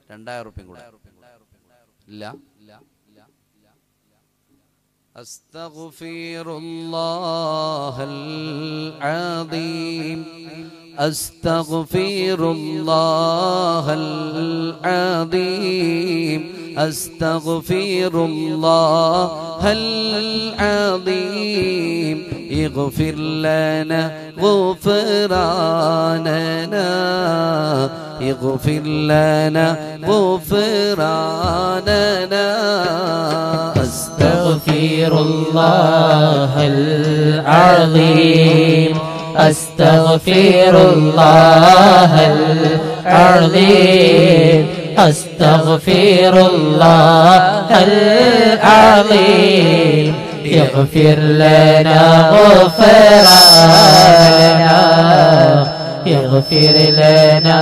2000 രൂപയും കൂടെ ഇല്ല. അസ്തഗ്ഫിറുല്ലാഹൽ അദീം അസ്തഗ്ഫിറുല്ലാഹൽ അദീം അസ്തഗ്ഫിറുല്ലാഹൽ അദീം ഇഗ്ഫിർ ലനാ ഗുഫ്റാനനാ ഇഗ്ഫിർ ലനാ ഗുഫ്റാനനാ അസ്തഗ്ഫിറുല്ലാഹൽ അദീം അസ്തഗ്ഫിറുല്ലാഹൽ അദീം അസ്തഗ്ഫിറുല്ലാഹൽ അദീം ഇഗ്ഫിർ ലനാ ഗുഫ്റാനനാ ഇഗ്ഫിർ ലനാ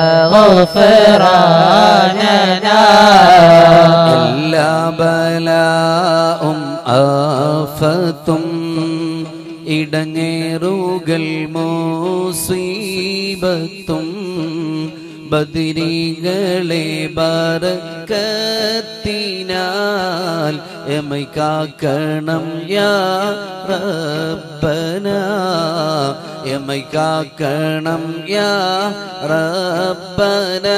ഗുഫ്റാനനാ എല്ലാ ബലാഉം ആഫത്തും ഇടങ്ങേറുകൾ മുസീബത്തും ബദരീകളെ ബറക്കത്തിനാൽ എമൈ കാക്കണം യാ റബ്ബനാ എമൈ കാക്കണം യാ റബ്ബനാ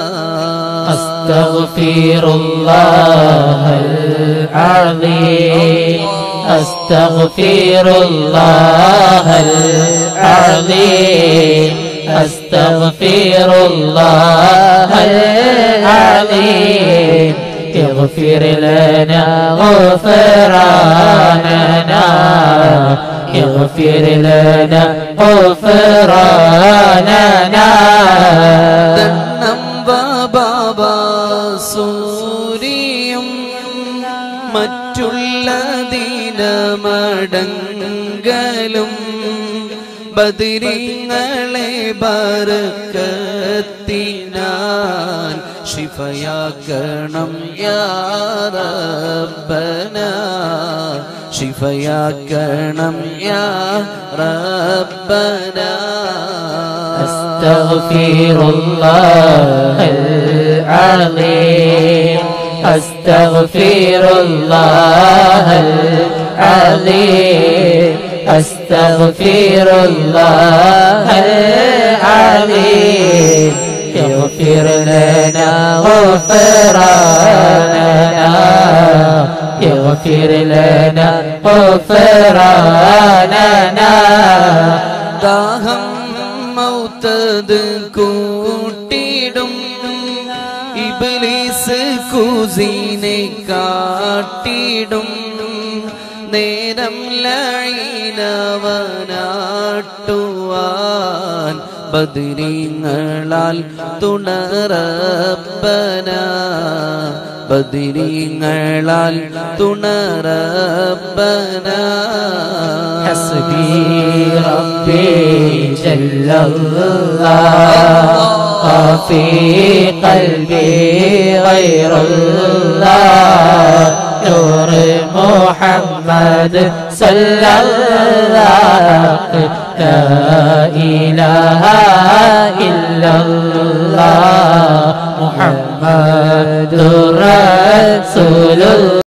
അസ്തഗ്ഫിറുല്ലാഹൽ അദീം അസ്തഗ്ഫിറുല്ലാഹൽ അദീം അസ്തഗ്ഫിറുല്ലാഹൽ അദീം ഇഗ്ഫിർ ലനാ ഗുഫ്റാനനാ ഇഗ്ഫിർ ലനാ ഗുഫ്റാനനാ തന്നം ബാബാ സൂരിയും മറ്റുള്ള ദിനമടങ്കലും ബദരീങ്ങളെ ബറക്കത്തിനാൽ ശിഫയാക്കണം യാ റബ്ബനാ ശിഫയാക്കണം യാ റബ്ബനാ അസ്തഗ്ഫിറുല്ലാഹൽ അദീം അസ്തഗ്ഫിറുല്ലാഹൽ അദീം അസ്തഗ്ഫിറുല്ലാഹൽ അദീം ഇഗ്ഫിർ ലനാ ഗുഫ്റാനനാ ഇഗ്ഫിർ ലനാ ഗുഫ്റാനനാ ദാഹം മൗതദ് കൂട്ടിടും ഇബ്ലീസ് കുസീനെ കാട്ടിടും നേരം ലഈനവനാട്ടുവാൻ ബദരീങ്ങളാൽ തുണറബ്ബനാ ബദരീങ്ങളാൽ തുണറബ്ബനാ ഹസ്ബി റബ്ബി ജല്ലല്ലാഹ് ഫീ ഖൽബി ഗൈറുല്ലാഹ് നൂർ മുഹമ്മദ് സല്ലല്ലാഹു ലാ ഇലാഹ ഇല്ലല്ലാഹ് മുഹമ്മദുർ റസൂലുള്ളാഹ്